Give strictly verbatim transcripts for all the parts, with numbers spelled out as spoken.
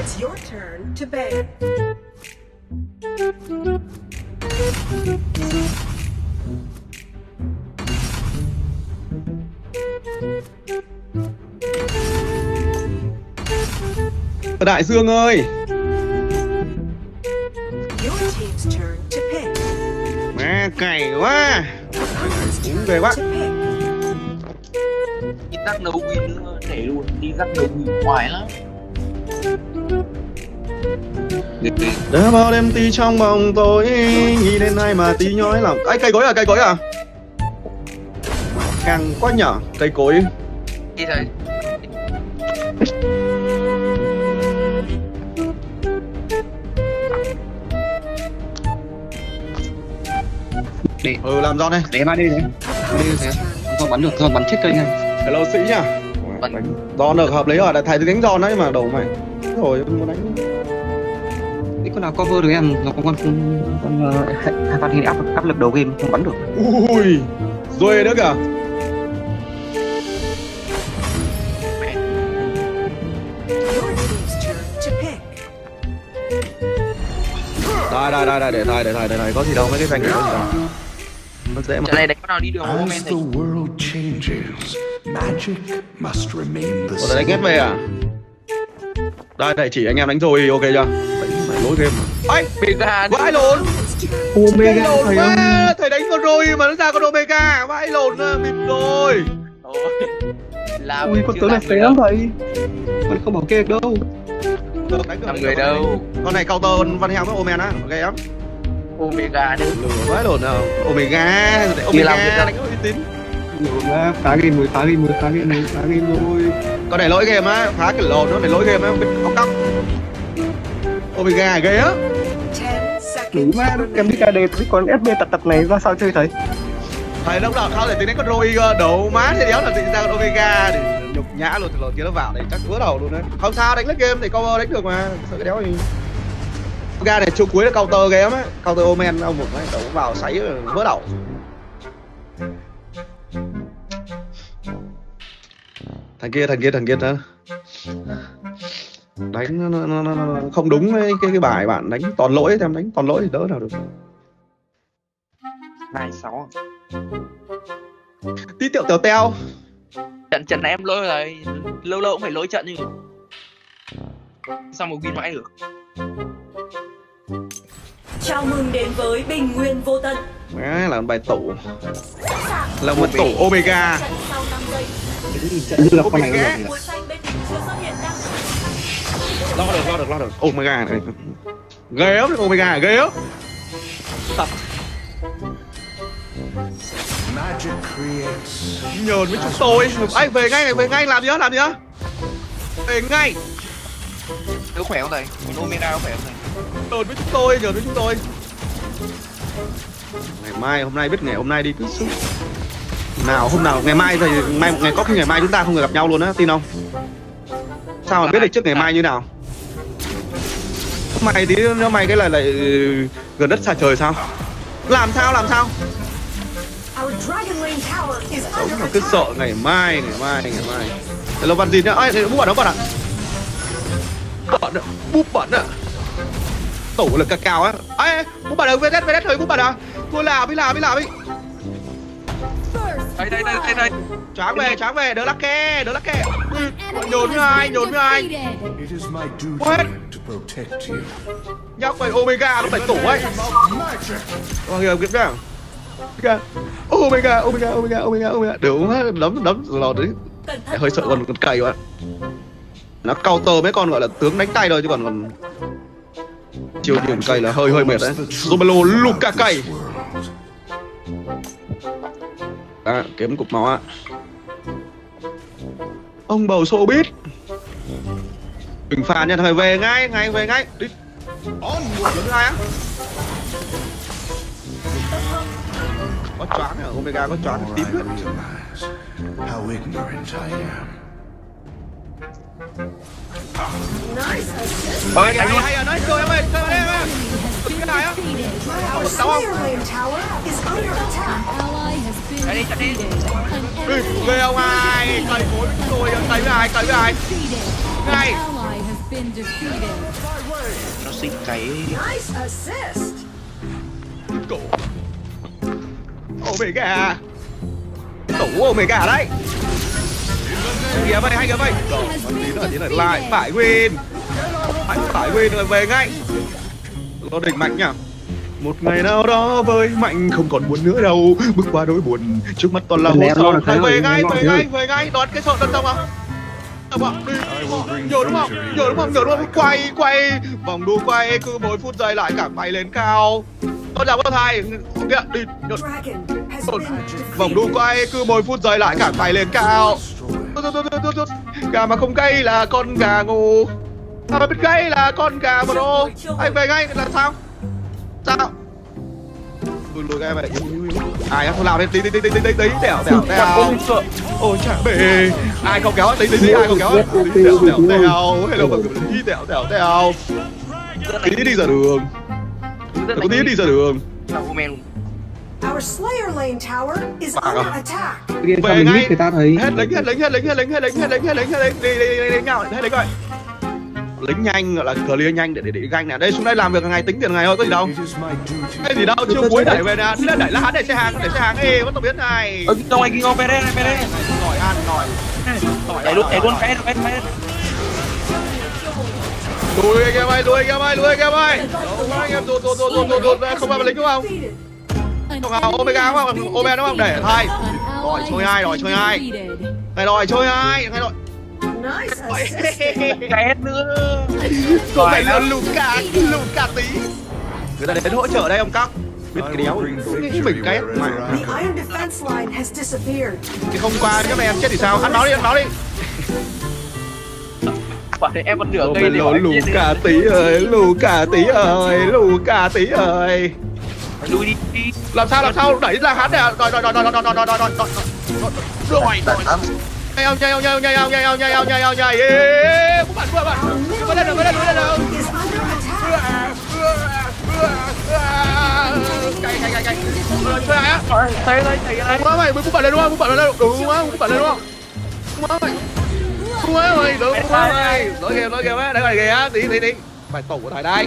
It's your turn to beg. Đại Dương ơi. Your team's turn to pick. Mẹ cày quá. Cũng về quá. Đi rắc nấu win nữa, để luôn, đi rắc nấu win hoài lắm. Đã bao đêm tí trong bóng tối, nghĩ đến ai mà tí nhói lòng. Ấy cây cối à, cây cối à? Càng quá nhỏ, cây cối. Đi rồi. Để Ừ làm giòn đây. để mà đi đấy. Đi thế. Con bắn được, con bắn chết cây này. Hello sĩ nhá. Đánh giòn được hợp lý rồi, đã thấy đánh giòn đấy mà đầu mày. Rồi muốn đánh. Cái con nào cover được em, nó có con con hai phát hình áp áp lực đầu game không bắn được. Ui, rồi nữa kìa. Đây đây đây đây để đây để đây để đây có gì đâu, mấy cái danh này có gì đâu. Nó dễ mà. Trận này đánh con nào đi được không em As the world changes, magic must remain the Ủa, đánh hết về à? Đây đây chỉ anh em đánh rồi, ok chưa? Đánh lối game mà. Ấy, Omega vãi lộn. Omega thầy ơi. Thầy đánh con rồi mà nó ra con Omega, vãi lộn bịp rồi. Làm ui con tướng này phế lắm vậy. Con không bảo kê được đâu. Được đánh làm người đâu. Con này counter con Văn Heo với Omen á, ghê lắm. Omega nữa. Lừa vãi lộn nào. Omega, Omega đánh có uy tín. Lừa phá game rồi, phá game rồi, phá game rồi, phá game rồi. Con này lỗi game á, phá cái lồn nó phải lỗi game á, biết ốc cóc. Omega ghê á. Đúng mà, em biết cái đề cái con ép bê tập tập này ra sao chơi thấy. Thầy lúc nào không thể tính đến con Roy cơ, đổ má thế đéo là tính ra con Omega để nhục nhã luôn, lồn kia nó vào đấy chắc vỡ đầu luôn đấy. Không sao, đánh lết game thì cover đánh được mà, sợ cái đéo gì. Omega này chung cuối là counter game á, counter Omen ông một cái đổ vào sấy vỡ đầu. Thằng kia, thằng kia, thằng kia đó. Đánh nó, nó, nó, nó không đúng với cái cái bài bạn đánh toàn lỗi, em đánh toàn lỗi thì đỡ nào được. Này sáu. Tí tiểu tèo teo. Trận trận này em lỗi rồi, lâu lâu cũng phải lỗi trận như. Sao mà win mãi được. Chào mừng đến với Bình Nguyên Vô Tận. Má là bài tủ. Là một tủ Omega. Trận như là con này Omega. Lo được, lo được, lo được. Omega này. Ghê lắm, Omega ghê lắm. Tập. magic creates. Nhờn với chúng tôi. Anh về ngay này, về ngay làm gì đó, làm gì đó. Về ngay. Nếu khỏe không thầy? Con Omega có khỏe không thầy? Nhờn với chúng tôi, nhờn với chúng tôi. Ngày mai, hôm nay biết ngày hôm nay đi cứ sức. Nào hôm nào ngày mai thì ngày ngày có khi ngày mai chúng ta không được gặp nhau luôn á, tin không? Sao mà biết được trước ngày mai như nào? Mày tí nếu mày cái là lại gần đất xa trời sao? Làm sao làm sao? Đúng mà cứ sợ ngày mai, ngày mai, ngày mai. Để lo văn gì nữa? Ơi, bút bẩn đó bẩn ạ. Bẩn ạ, bút bẩn ạ. Tủ là cao cao á. Ê, bút bẩn ở vê đét, vê đét thôi bút bẩn à? Thôi làm đi, làm đi, làm đi. Đây đây đây đây đây. Choáng về, choáng về, đỡ lắc ke, đỡ lắc ke. Nhốn với ai, nhốn với ai. It is my duty What? to protect you. Nhóc mày Omega nó phải tủ ấy. Mọi người biết không? Omega, Omega, Omega, Omega, Omega. Đúng á, đấm đấm lọt đấy. Hơi sợ còn còn cày bạn. Nó counter mấy con gọi là tướng đánh tay thôi chứ còn còn chiều nhìn cày là hơi hơi mệt đấy. Romelo Luka cày. À, kiếm cục máu ạ. Ông bầu xô biết. Bình phàn nha, phải về ngay, ngay về ngay. Đi. Lần thứ hai á. Có choáng à, Omega có choáng tím hết. How ignorant I am. Ôi, cái này hay à, nói rồi em ơi, chơi vào đây em ơi. Cái này á. Đau không? Chạy đi, chạy đi. Ghê ông ai, cày cối với tôi, cày với ai, cày với ai. Ngay. been defeated. Nó xích cái Nice assist. Cổ Omega. Tổ Omega đấy. Kìa vậy, hay kìa vậy. Rồi, tí nữa, tí nữa lại phải win. Phải phải win rồi về ngay. Nó đỉnh mạnh nhá. Một ngày nào đó với Mạnh không còn buồn nữa đâu. Bước qua nỗi buồn, trước mắt toàn là hố sâu. Phải về ngay, về ngay, về ngay. Đón cái sợi đơn xong không? Đi, nhớ đúng không? Nhớ đúng không? Nhớ đúng không? Quay, quay. Vòng đu quay cứ mỗi phút giây lại càng bay lên cao. Con chào con thầy. Kìa, đi. Vòng đu quay cứ mỗi phút giây lại càng bay lên cao. Gà mà không cây là con gà ngu. À, biết cây là con gà mà đồ. Anh về ngay là sao? Sao? Lùi lùi cái mày. Ai không làm đến tí tí tí tí tí tí tí tẻo tẻo tẻo. Ôi chả bể. Ai không kéo tí tí tí ai không kéo. Tí tẻo tẻo tẻo. Hello mọi người. Tí tẻo tẻo tẻo. Tí đi ra đường. Tí đi ra đường. Our Slayer lane tower is under attack. Về ngay. Người ta thấy hết lính hết lính hết lính hết lính hết lính hết lính hết lính hết lính đi đi đi đi nhau hết lính rồi. Lính nhanh gọi là clear nhanh để để để ganh nè. Đây xuống đây làm việc ngày tính tiền ngày thôi có gì đâu. Cái gì đâu chưa cuối đẩy về nè. Thế là đẩy lá để xe hàng để xe hàng ê có tao biết này. Ơ trong anh kia ngon pere này pere. Nổi ăn nổi. Đẩy luôn đẩy luôn pere pere pere. Lùi anh em ơi lùi anh em ơi lùi anh em ơi. Anh em rụt rụt rụt rụt rụt rụt không phải lính đúng không? Không nào Omega đúng không? Omega đúng không? Để thay. Rồi chơi ai rồi chơi ai. Này rồi chơi ai này rồi. Nice assist. Cái hết nữa. Cô phải luôn lùn cả lùn cả tí. Người ta đến hỗ trợ đây ông Cóc. Biết cái đéo cái mình cái mày. The iron defense line has disappeared. Thì không qua cái này em chết thì sao? Ăn nó đi ăn nó đi. Quả thì em còn nửa cây thì lù cả tí ơi lù cả tí ơi lù cả tí ơi. Lùi đi đi. Làm sao làm sao đẩy ra hắn nè. Rồi rồi rồi rồi rồi rồi rồi rồi rồi rồi rồi. Nhảy ông nhảy ông nhảy ông nhảy ông nhảy ông nhảy ông nhảy ông nhảy ê cũng bạn cũng bạn có lên được có lên được có lên được cay cay cay cay chơi ai á thấy thấy thấy ai quá mày mới cũng bạn lên đúng không cũng bạn lên đúng không cũng bạn lên đúng không quá mày quá mày đúng quá mày nói kìa nói kìa đấy này kìa tí tí tí bài tủ của thầy đây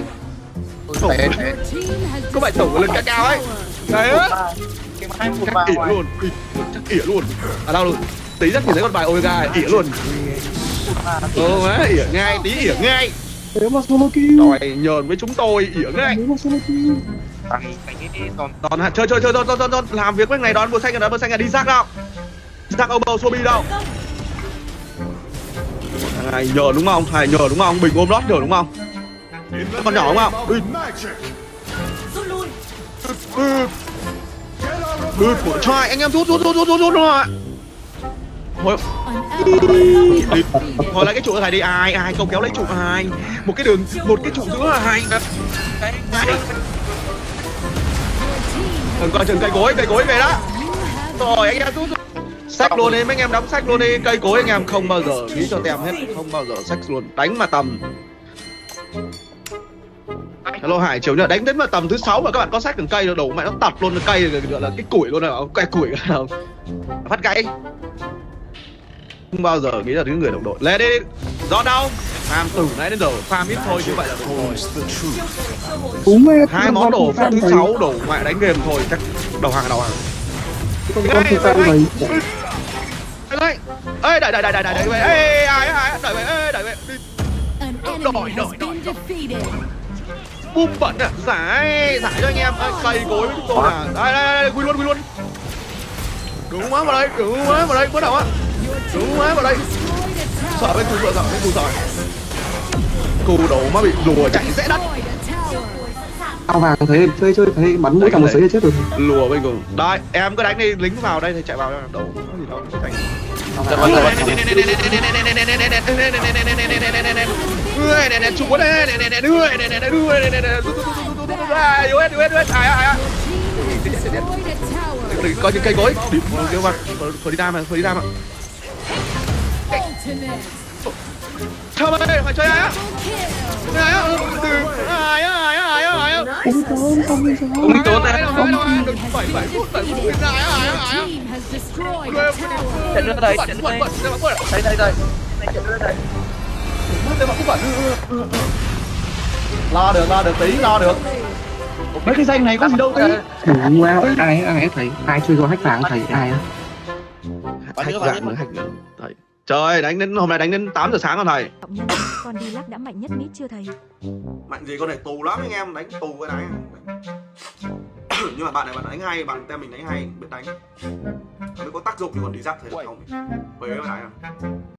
có bài tủ lên cao cao ấy đấy á chắc ỉa luôn chắc ỉa luôn à đâu luôn tí rất nhìn thấy con bài Omega ỉa luôn. Ồ má ỉa ngay tí ỉa ngay. Nếu mà solo kill. Rồi nhờn với chúng tôi ỉa ngay. Nếu mà solo kill. Đòn chơi chơi chơi đòn đòn làm việc với này đòn bờ xanh là bờ xanh là đi rác đâu. Rác ông bầu Sobi đâu. Thằng này nhờn đúng không? Thằng này nhờn đúng không? Bình ôm lót nhờn đúng không? Con nhỏ đúng không? Đi. Rút lui. Ừ. Ừ, cho anh em rút rút rút rút rút rút rồi. Hồi hồi lại cái trụ thầy đi ai ai không kéo lấy trụ ai một cái đường một cái trụ giữa hai đừng coi chừng cây cối cây cối về đó rồi anh em rút sách luôn đi mấy anh em đóng sách luôn đi cây cối anh em không bao giờ nghĩ cho tem hết không bao giờ sách luôn đánh mà tầm hello Hải chiều nữa đánh đến mà tầm thứ sáu mà các bạn có sách từng cây đủ mẹ nó tạt luôn cây gọi là cái củi luôn nào cây củi nào phát cây không bao giờ nghĩ là những người đồng đội lên đi do đâu farm từ nãy đến giờ farm ít thôi chứ vậy là thôi Đúng rồi. hai món đồ phút thứ sáu đổ mẹ đánh game thôi chắc đầu hàng đầu hàng Con con thứ sáu này. đây ê đẩy đẩy đẩy đẩy đẩy về ê ai ai đẩy về ê đẩy về đổi đổi đổi bum bẩn à giải giải cho anh em cây cối với chúng tôi à đây đây đây quy luôn quy luôn đúng quá vào đây đúng quá vào đây bắt đầu á đúng quá vào đây sợ bên cù sợ sợ bên cù sợ cù đầu mà bị lùa chạy dễ đất Ao vàng thấy chơi chơi thấy bắn mỗi cả một sấy chết rồi. Lùa bên cùng đây em cứ đánh đi lính vào đây thì chạy vào đầu có gì đâu chạy chụp quá đây này này đưa này này đưa này này này yêu hết yêu hết hết ai ai coi những cây cối điểm kêu vào Ferdinand mà Ferdinand mà sao đây phải chơi ai á ai á ai á ai á ai á ai á Không có không có sao. không tốn đấy đừng bảy bảy phút bảy phút ai á ai á ai á trận nữa đây trận nữa đây đây đây đây trận nữa đây tên bạn cũng bẩn. Lo được, lo được tí, lo được. Mấy cái danh này có gì đâu tí. Đủ wow, ai ai thầy, ai chơi go hack vàng thầy, ai á? Hack vàng nữa, hack thầy. Trời, đánh đến hôm nay đánh đến tám giờ sáng rồi thầy. Con đi lắc đã mạnh nhất mít chưa thầy? Mạnh gì con này tù lắm anh em, đánh tù cái này. Nhưng mà bạn này bạn đánh hay, bạn tem mình đánh hay, biết đánh. Mới có tác dụng chứ còn đi giáp thầy được không? Quế với lại à.